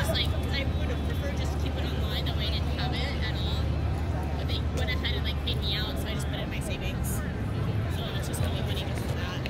just like, I would have preferred just to keep it online, that way I didn't have it at all. But they went ahead and like paid me out, so I just put it in my savings. So it's just gonna be money just for that.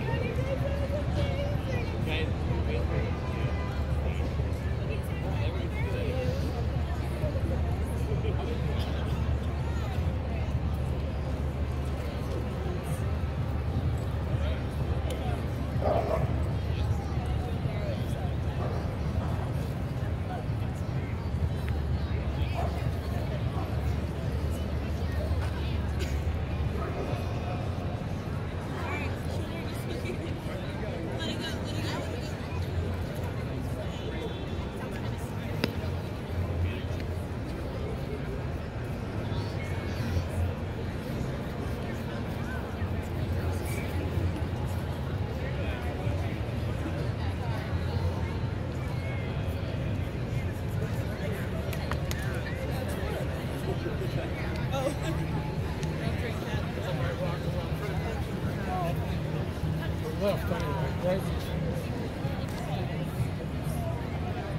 Left anyway,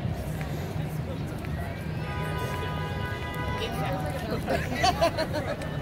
right?